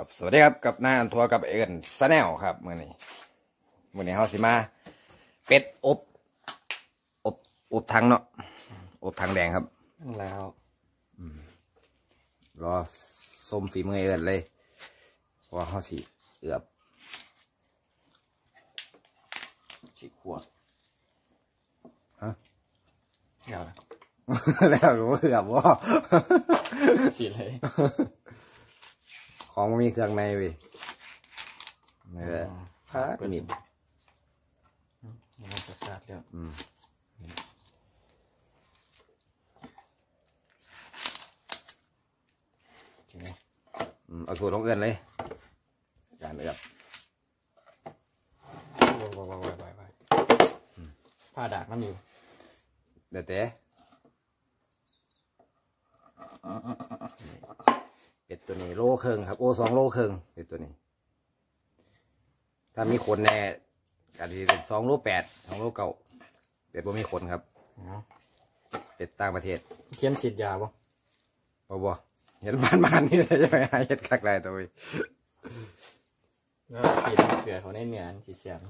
ครับสวัสดีครับกับหน้าอันทัวร์กับเอิญซาแนลครับมื่อนี้เฮาสิมาเป็ดอบถังเนาะอบถังแดงครับแล้วรอส้มฝีมือเอิญเลยว่าเฮาสิเอือบฉีกขวดฮะเดี๋ยวนะแล้วก็เอือบว่าฉีดเลยของมันมีเครื่องในเว้ยผ้ามีดมันจะขาดแล้วใช่ไหมเอาสูตรของเอิญเลยการเอือบผ้าดากมันอยู่เดี๋ยวแต่เป็ดตัวนี้โลครึ่งครับ2 โลครึ่งเป็ดตัวนี้ถ้ามีขนแน่อาจจะเป็น2 โล 8 2 โล 9เป็ดบ่มีขนครับเป็ดต่างประเทศเข็มฉีดยาป่ะบ่เห็นบ้านนี่เลยใช่ไหมเห็ดคักไรตัวนี้แล้วฉีดเกลือเขาในเนื้อฉีดเสียบ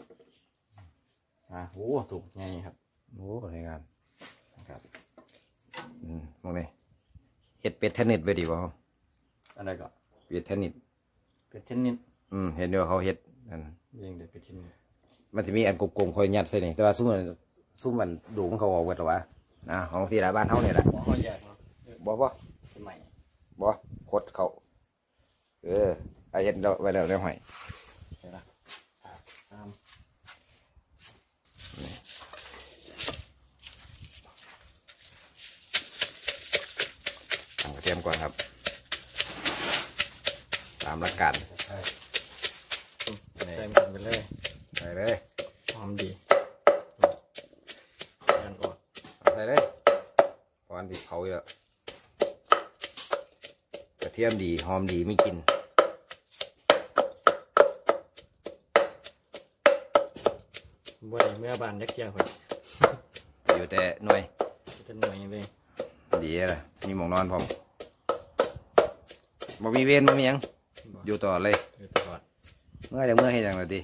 โอ้ถูกไงครับโอ้ในงานครับมองนี่เห็ดเป็ดเทนนิสไปดีป่ะอะไรก็เป็ดเทนนิสเป็ดเทนนิสเห็นด้วยเขาเห็ดนั่นยังเด็ดเป็ดเทนนิสมันจะมีอันกลมๆคอยยัดใส่นี่แต่ว่าซุ้มมันดูมันเขาออกเวทหรอวะของที่ร้านบ้านเขาเนี่ยแหละเขาแยกเนาะบ่สมัยบ่โคตรเขาไอเห็ดไว้แล้วได้หอยใช่ละตามกระเทียมก่อนครับตามหลักการใส่มันไปเลยใส่เลยหอมดียันอดใส่เลยเพราะอันที่เผาเยอะกระเทียมดีหอมดีไม่กินบ่ได้เมื่อบานเล็กเกี่ยวคนอยู่แต่หน่วยจะหน่วยเลยดีเลยมีหมองนอนพร้อมบ่มีเวรบ่มียังอยู่ต่อเลยอยู่ตลอดเมื่อให้ยังเลยดี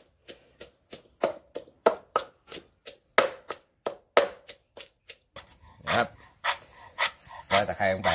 ครับใส่ตะไคร้ลงไป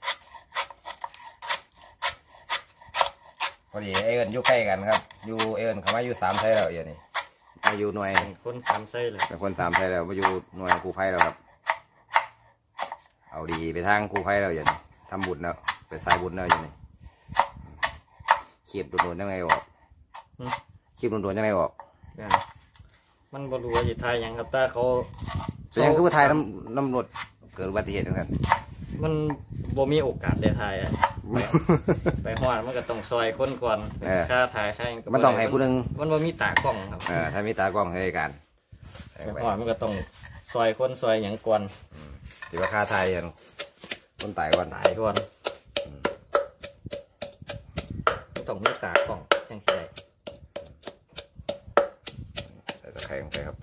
พอดีเอิญอยู่ใกล้กันครับอยู่เอิญเขามาอยู่3 ไซแล้วอย่างนี้มาอยู่หน่วยคน3 ไซเลยเป็นคน3 ไซแล้วมาอยู่หน่วยกู้ภัยแล้วครับเอาดีไปทางกู้ภัยแล้วอย่างนี้ทำบุญแล้วเป็นสายบุญแล้วอย่างนี้ขีบโดนๆยังไงออกขีบโดนๆยังไงออกมันบรัวอยู่ไทยยังครับแต่เขายังคือว่าไทยน้ำรถเกิดอุบัติเหตุเหมือนกันมันบ่มีโอกาสได้ไทยไปหอดมันก็ต้องซอยคนก่อนค่าถ่ายค่ามันต้องให้ผู้นึงมันบ่มีตากล้องครับถ้ามีตากล้องให้การไปหอดมันก็ต้องซอยคนซอยอย่างก่อนถือว่าค่าไทยคนตายก่อนต้องมีตากล้องจังสิได้ใส่ตะไคร้ลงไปครับ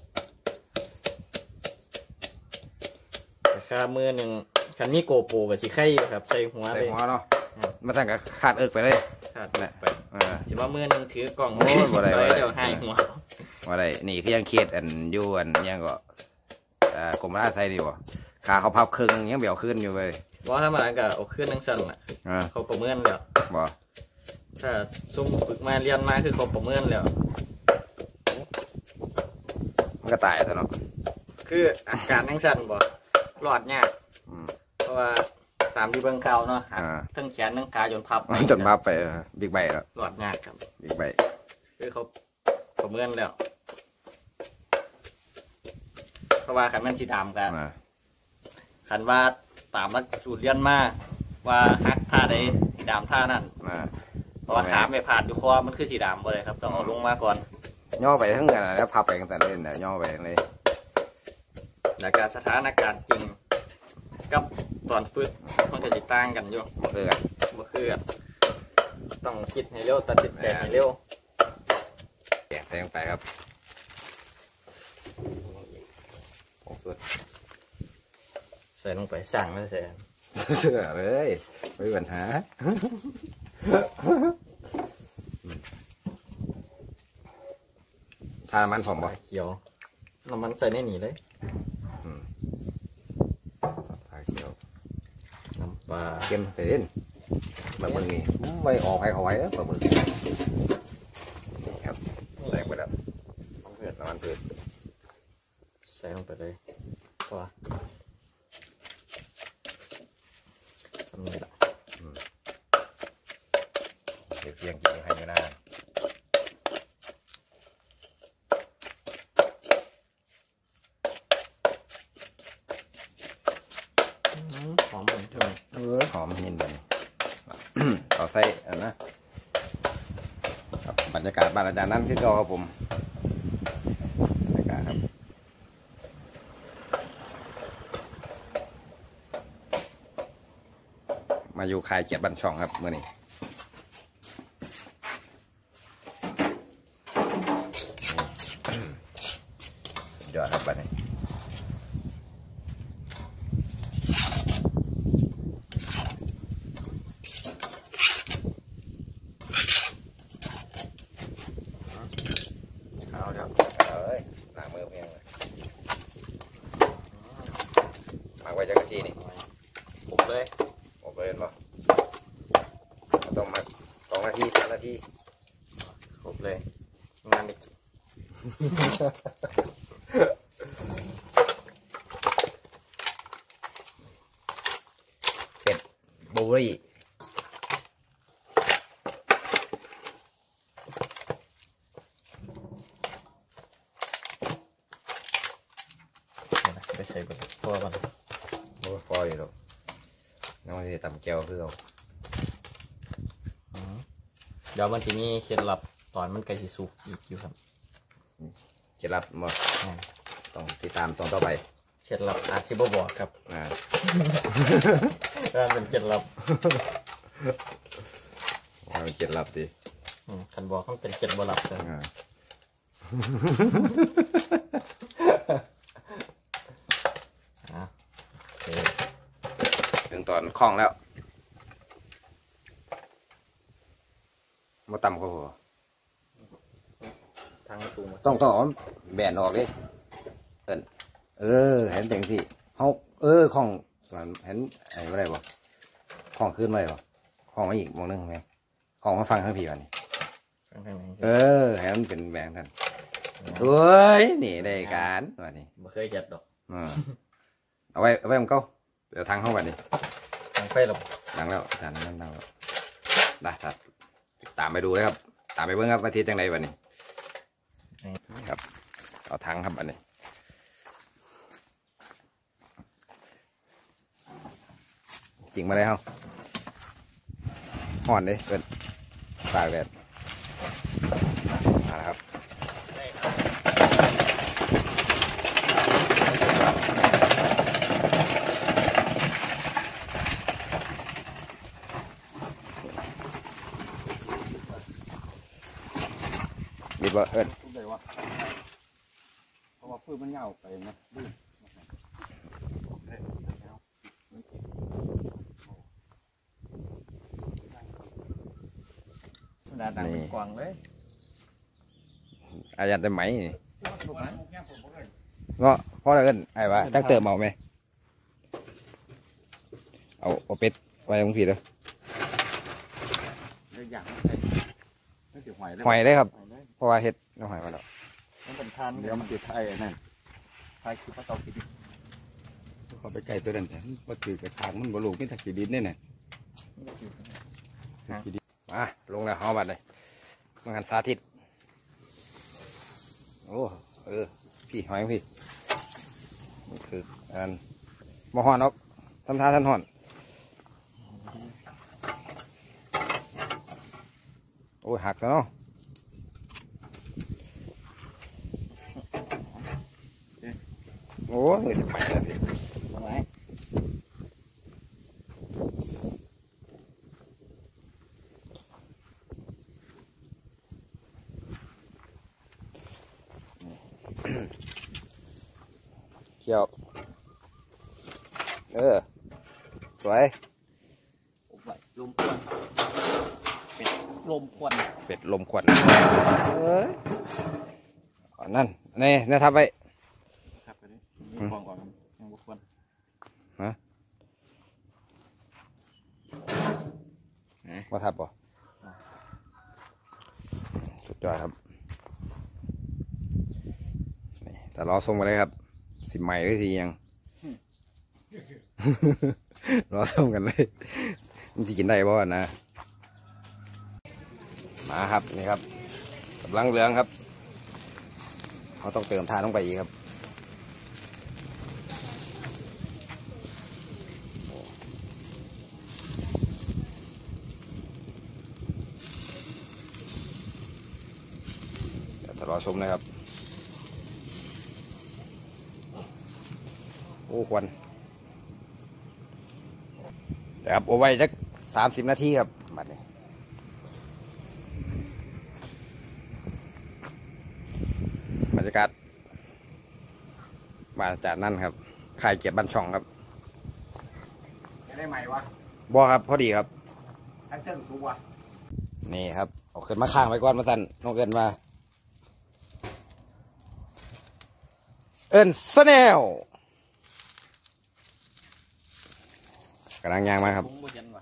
แต่ค่ามือหนึ่งคันนี้โกโปกับสีไข่ครับใส่หัวเลยเนาะมาสั่งกับขาดเอิกไปเลยขาดไปถือว่ามือหนึ่งถือกล่องโอ้บ่ได้เดี๋ยวให้หัวว่าได้นี่คือยังเครียดอยู่ยังก็กรมราชไทยดีบ่ขาเขาพับครึ่งยังเบี่ยวขึ้นอยู่เลยว่าถ้ามันก็เอาขึ้นทั้งสั้นอ่ะเขาประเมินแล้วบ่ถ้าซุ่มฝึกมาเรียนมาคือเขาประเมินแล้วมันก็ตายแล้วเนาะคืออาการทั้งสั้นบ่หลอดยากเพราะว่าตามที่เบิ่งข่าวเนาะทั้งแขนทั้งขาจนพับไปบิ๊กไบแล้วหลอดยากครับบิ๊กไบคือเขาประเมินแล้วเพราะว่าขันมันสีดำกันขันว่าตามมาจูดเรียนมาว่าฮักท่าใดสีดำท่านั่นเพราะว่าขาไม่ผ่านอยู่คอมันคือสีดำเลยครับต้องเอาลงมาก่อนย่อไปทั้งกันแล้วพับไปตั้งแต่เล่นย่อไปเลยแล้วก็สถานการณ์จริงกับตอนฝึกมันจะติดตั้งกันอยู่บ่คือต้องคิดให้เร็วตัดสินใจให้เร็วแกะแทงไปครับใส่ลงไปสั่งแล้วใส่เสื้อเลยไม่มีปัญหาทามันผมบ่เขียวน้ำมันใส่ในนี่เลยทาเขียวน้ำปลาเค็มเส้นปลาหมึกนี่ไม่ออกให้เขาไว้ปลาหมึกนี่ครับแรงไปแล้วเผือดน้ำมันเผือดใส่ลงไปเลยตัวสำเร็จละเดี๋ยวเพียงกินให้อยู่หน้าหอมเหมือนเดิมหอมเย็นเลย เอาใส่อันนะครับบรรยากาศบ้านอาจารย์นั่นคือเก่าครับผมบรรยากาศครับมาอยู่ค่ายเจ็ดบันช่องครับเมื่อนี้ยอดครับบัดนี้เอาเดี๋ยวเอ้ยล้างมือเพียงเลยหมักไว้จักรจีนี่ปลุกเลยผมเล่นบ่ต้องหมัก2 นาที 3 นาทีปลุกเลยงานอีกเป็ดบูรี่ไปใส่ก่อนตัวก่อนโอ้พออยู่หรอกน้องที่ตำแก้วคือเอาเดี๋ยวมันทีนี้เคล็ดลับตอนมันใกล้สิสุกอีกอยู่ครับจะรับมาต้องติดตามตอนต่อไปเคล็ดลับอาจสิบ่บอกครับ ถ้าเป็นเคล็ดลับว่าเป็นเจ็ดลับดิคันบอกมันเป็นเคล็ดบ่ลับเลยถึงตอนคล่องแล้วมาตำเขาพอทางสูงต้องเอาแบนออกดิเห็นแต่งที่เขาคล่องเห็นไอ้อะไรบ่คล่องขึ้นไหมบ่คล่องมาอีกมองนึงไหมคล่องมาฟังทั้งพี่วันนี้เห็นมันเป็นแบงท่านเฮ้ยนี่ได้การวันนี้บ่เคยเจ็ดดอกเอาไว้มันก็เดี๋ยวทางเข้าวันนี้ทางไฟหรอกดังแล้วจานนั้นดังแล้วได้ตัดตามไปดูเลยครับตามไปเบิ่งครับอาทิตย์จังไรวันนี้ครับเอาทางครับอันนี้จริงมาเลยเฮาห่อนเลยเป็นตากแดดมาแล้วครับบิดว่าทุบได้วะเพราะว่าฟืนมันยาวไปนะดื้อหน้าต่างเป็นกว้างเลยอาจารย์จะไหมนี่เงาะพ่ออะไรกันไอ้วะตั้งเติมเอาไหมเอาเป็ดไว้ตรงผีเลยเลยอยากใส่ไม่สิหอยเลยหอยได้ครับเพราะว่าเห็ดน้ำหอยมาแล้วมันเป็นทานเดี๋ยวมันติดไทยนั่นทายคือพระเตาคิดเขาไปไกลตัวนั้นแต่ว่าถือกระถางมันบลูกไม่ถักขีดินนี่น่ะมาลงแล้วเอาบัดเลยมังหันสาธิตโอ้พี่หอยพี่นี่คืออันมาห่อนออกทำท่าท่านห่อนโอ้ยหักแล้วเนาะโอ้ยไปแล้วพี่ทำไมเกี่ยวสวยผมไหวลุมเพื่อนลมควันเป็ดลมควันนั่นนี่ทับไว้ครับกันนี้มีฟองก่อนยังบุกควันฮะว่าทับป่ะสุดยอดครับนี่แต่รอส่งมาเลยครับสิใหม่หรือสิยัง รอส่งกันเลยมันจะกินได้บ่นะมาครับนี่ครับกำลังเหลืองครับเขาต้องเติมทานลงไปอีกครับเดี๋ยวรอชมนะครับโอ้ควันเดี๋ยวครับเอาไว้สัก30 นาทีครับบัดนี้บรรยากาศมาจากนั่นครับค่ายเกียรติบ้านช่องครับได้ไหมวะบ่ครับพอดีครับทั้งเทิงสูงวะนี่ครับเอาขึ้นมาข้างไว้ก่อนมาสั่นน้องเอิญมาเอิญสแนลกำลังยางมาครับผมบ่ยันว่ะ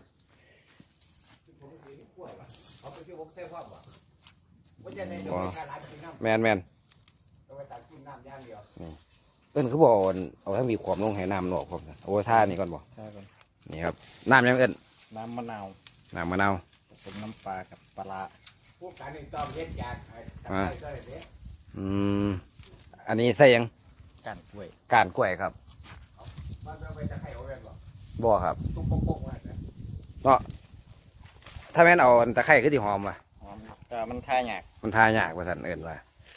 เขาไปที่วงเส้นความวะว่าจะในอ๋อการร้านกินน้ำแมนต้องไปตักกินน้ำย่างเดียวเอิญเขาบอกเอาให้มีความลงให้น้ำหนอกผมนะโอ้ท่านี่ก่อนบอกใช่ครับนี่ครับน้ำยังเอิญน้ำมะนาวน้ำมะนาวผสมน้ำปลากับปลาร้าพวกการหนึ่งต้องเฮ็ดยาทำให้ก็ได้เนี้ยอันนี้ใส่ยังก้านกล้วยก้านกล้วยครับมันไปจะไข่เอาไว้ก่อนบ่ครับตุ๊กป๊กป๊กไว้นะเนาะถ้าแม่นเอาตะไคร้คือที่หอมว่ะหอมครับแต่มันทายากมันทายากว่าสั่นเอิญว่า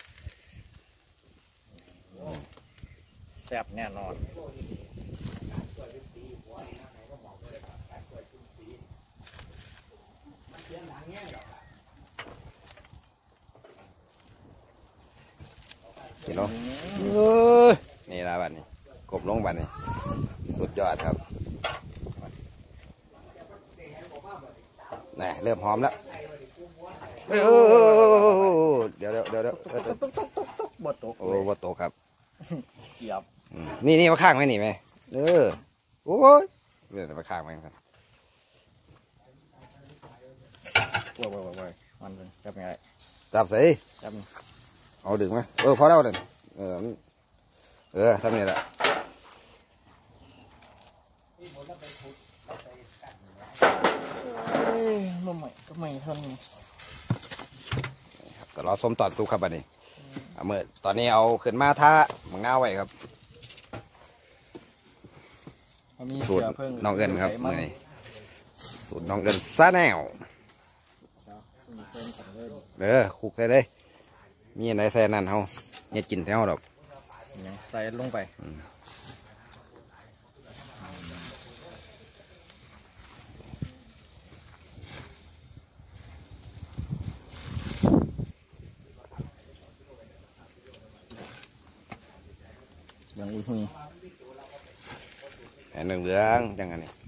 แซ่บแน่นอนนี่เนาะนี่ละบัดนี้กบลงบัดนี้สุดยอดครับนี่เริ่มหอมแล้วเดี๋ยวบ่ตกโอ้ว่าโตครับเกียบนี่มาข้างไหมนี่ไหมโอ้ยเดี๋ยวมาข้างไหมครับว้ยมันเป็นจับยังไงจับสิจับเอาดึงไหมพอแล้วเด่นทำนี่แหละมาใหม่ก็ใหม่เท่านี้แต่รอส้มตอนสุกครับบัดนี้เมื่อตอนนี้เอาขึ้นมาท่ามังนาวไว้ครับสูตรน้องเอิญครับเมื่อนี้สูตรน้องเอิญซาแนวคลุกใส่เลยมีอะไรใส่นั่นเขาเนี่ยกินแถวดอกยังใส่ลงไปยังอุ้ยแผ่นเหลืองจังไงนี่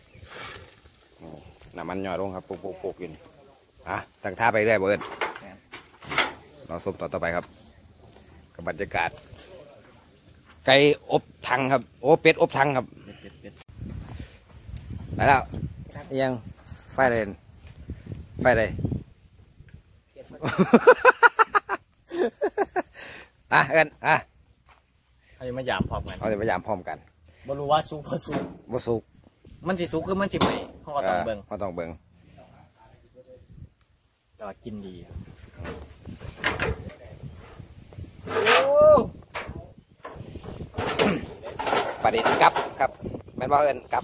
น้ำมันหยอดลงครับปุกอยู่นี่ตั้งท่าไปได้บ่เอิญเราส้มต่อไปครับกับบรรยากาศไก่อบถังครับโอ้เป็ดอบถังครับเป็ดไปแล้วยังไฟเลยเอิญเขาจะมายามพร้อมกันเอาเดี๋ยวพยายามพร้อมกันบ่รู้ว่าสุกพอสุกบ่สุกมันสิสุกคือมันสิใหม่เขาก็ต้องเบิ่งเขาต้องเบิ่งแต่ว่ากินดีครับประเด็นกับครับแม่นว่าเอิญกับ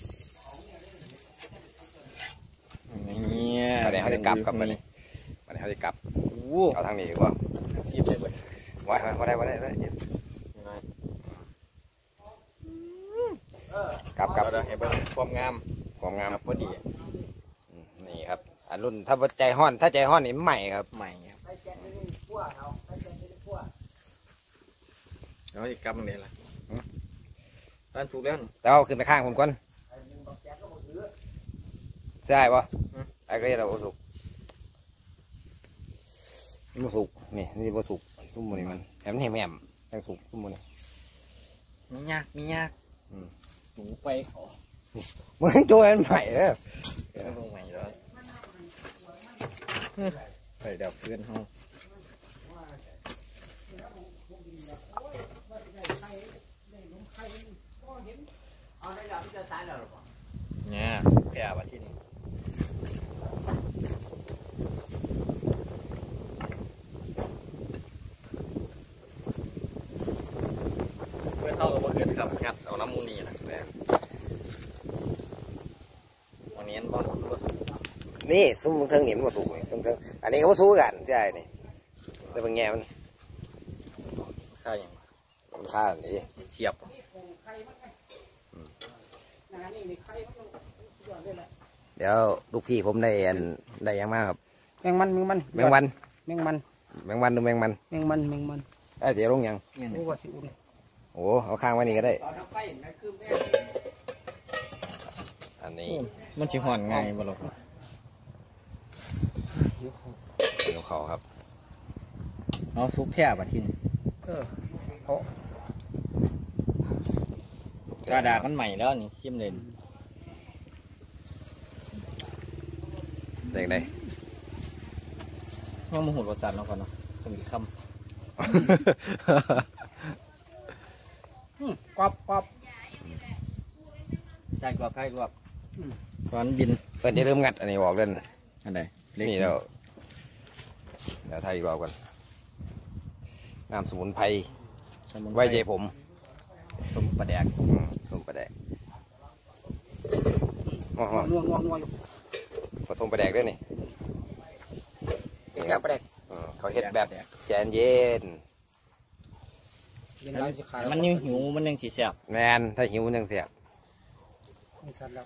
เนี่ยประเด็นเขาจะกับกับประเด็นเขาจะกับเอาทางนี้ดีกว่าซีบเลยเว้ยว่าได้กับเดี๋ยวให้เบิ่งความงามความงามครับพอดีนี่ครับอันรุ่นถ้าใจห้อนนี่ใหม่ครับใหม่ครับแล้วอีกกำนี่ล่ะร้านสุกแล้วแต่เอาขึ้นไปข้างผมก่อนใช่ปะไอ้ก็ยังเราสุกมันสุกนี่บ่สุกทุ่มมันนี่มันแหมแหมยังสุกทุ่มมันมียากหนูไปขอมันโจนใหม่เลยลงใหม่แล้วไปดับเพื่อนห้องเนี่ยแก่วันที่นี่เพื่อนเท่ากับเพื่อนครับงัดเอาน้ำมูนีนะวันนี้บอลนี่ซุ้มเทิงนี่มันบ่สุกนี่ซุ้มเทิงอันนี้ก็บ่สู้กันใช่นี่แต่บางแง่มันค่าอย่างมันค่าอันนี้เสียบเดี๋ยวลูกพี่ผมได้ยังมากครับแมงมันแมงวันแมงมันหรือแมงมันเดี๋ยวลงยังโอ้ว่าสิอุ่นโอ้เอาข้างไว้นี่ก็ได้อันนี้มันสิห่อนไงบ่หรอกเดี๋ยวเขาครับเอาซุปแท่บัดทีนี้กระดาษมันใหม่แล้วนี่ชิมเลยเด็กได้ยังโมโหรสจัดแล้วก่อนเนาะจะมีคำกรอบใกล้กว่าตอนบินเพิ่นจะเริ่มงัดอันนี้ออกเล่นอันใดนี่เดี๋ยวไทยอีกรอบกันน้ำสมุนไพรไว้ใจผมสมปลาแดกส้มปลาแดกนัวอยู่ผสมปลาแดกด้วยนี่เป็นกับปลาแดกเขาเฮ็ดแบบใจเย็นมันยังหิวมันยังสีแสบแมนถ้าหิวยังเสียบมีสัตว์แล้ว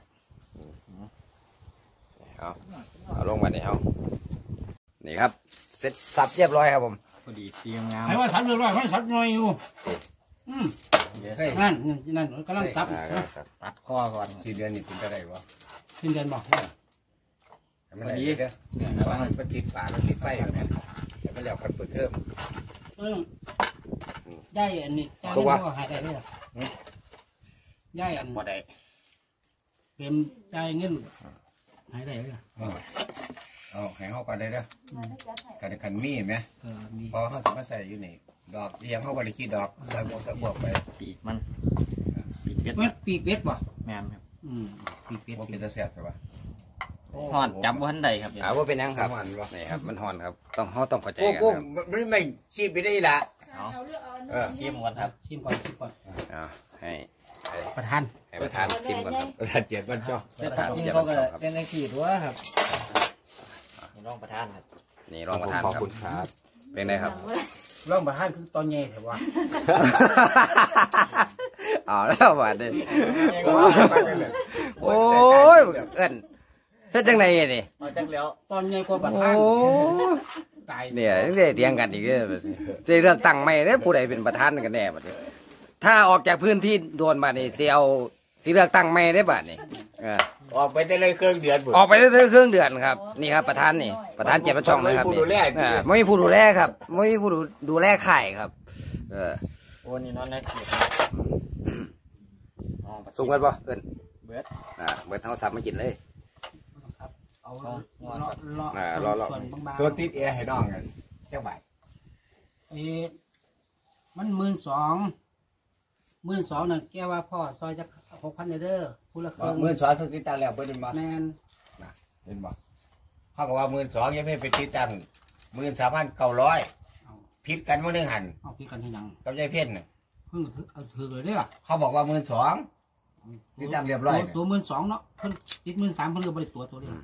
เอาลงมานี่เอานี่ครับเสร็จสับเรียบร้อยครับผมพอดีตีงามไอ้ว่าสัตว์เรียบร้อยมันสัตว์น้อยอยู่นั่นกำลังสับตัดข้อก่อน 4 เดือนนี่เป็นอะไรวะสิ้นเดือนบอกพอดีเด้อว่ามันติดฝาแล้วติดไฟแบบนี้แต่มันแล้วกันเปิดเทอมได้อันนี้จ่ายเงินก็หายได้เลยได้อันบ่ได้เป็นจ่ายเงินหายได้เลยเอาให้เขาก่อนได้เด้อกันมีไหมมีพอเขาจะมาใส่อยู่นี่ดอกยังเขาบริกีดอกใส่บวกไปปีกมันปีกเป็ดเม็ดปีกเป็ดป่ะแม่นครับปีกเป็ดว่าเป็นตะแซ่บใช่ปะห่อนจับวันใดครับเอาว่าเป็นยังครับมันวะนี่ครับมันห่อนครับต้องเข้าใจโอ้กันโหครับไม่ชีพไปได้ละชิมก่อนครับชิมก่อนให้ประทานประธานซิมก่อนครับประธานเจ็ดวันชอบแต่ถ้ากินเขาก็เป็นในขีดว่าครับนี่รองประธานครับนี่รองประธานครับเป็นไงครับร่องประทานคือตอนใหญ่แต่ว่าเอาแล้วบาดนี้โอ้ยเอิ้นเฮ็ดจังไดนี่เอาจังแล้วตอนใหญ่กว่าประโอ้ทานตายเนี่ยเถียงกันอีกเด้อสิเลือกตั้งใหม่เด้อผู้ใดเป็นประธานกันแน่บัดนี้ถ้าออกจากพื้นที่โดนบัดนี้สิเอาสิเลือกตั้งใหม่ได้บัดนี้ออกไปได้เลยเครื่องเดือนออกไปได้เครื่องเดือนครับนี่ครับประธานนี่ประธานเจ็บประช่องนะครับไม่มีผู้ดูแลครับไม่มีผู้ดูแลข่ายครับโอ้นี่นอนในขีดสูงกันป่ะเอิ้นเบิดเบิดเท่าซับมากินเลยเอาส่วนบางๆตัวติดแอร์ให้น้องกันแค่ไหวมัน12,000นั่นแกว่าพ่อซอยจะ6,000เด้อผู้ละครึ่ง 12,000ติดตั้งแล้วเพิ่นมาแมนเห็นบ่เขาก็ว่า12,000ยังไม่ไปติดตั้ง13,900ผิดกันมื้อนึงหันเอาพี่กันให้ยังกับยายเพ่นเพิ่งเอาถือเลยได้ป่ะเขาบอกว่า12,000ติดตั้งเรียบร้อยตัว12,000เนาะเพิ่นติด13,000เพิ่นก็บ่ได้ตัวเดียว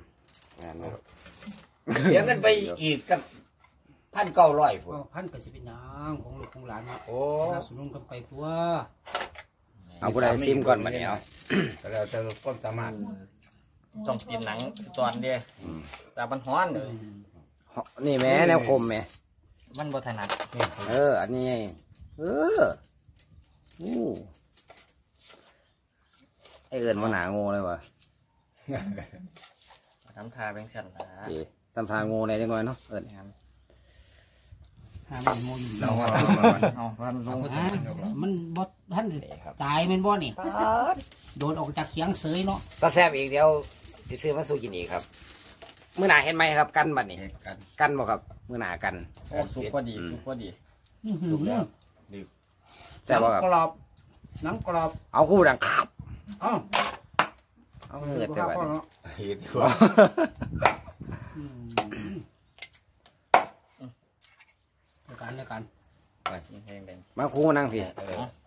เสียเงินไปอีกสัก1,900พุ่นก็พันก็สิเป็นหยังของลูกของหลานเนาะโอ้สนับสนุนกันไปตัวเอาผู้ใดซิมก่อนมาเนี่ยเอาแล้วแต่ความสามารถต้องกินหนังตอนเดียวแต่มันฮ้อนเลยนี่แม่แนวคมแม่มันบ่ถนัดอันนี้ไอเอิญว่าหนาโง่เลยวะทำทาเป็นสันนะทำทางโง่ในจังหน่อยเนาะเอิญมันโมยเราว่าเอาพันลงมันบดท่านตายมันบ่นี่โดนออกจากเขียงเสยเนาะถ้าแซ่บอีกเดี๋ยวสิซื้อมาสู้กินอีกครับมื้อหน้าเห็นไหมครับกันบัดนี้กันบ่ครับมื้อหน้ากันโอ้สุกก็ดีสุกก็ดีถูกแล้วแซ่บบ่ครับกรอบหนังกรอบเอาคู่ดังครับอ้าวเอาเงินแต่บัดนี้เห็นว่าเดียวกันแห้งแดงมาคู่นั่งพี่เออ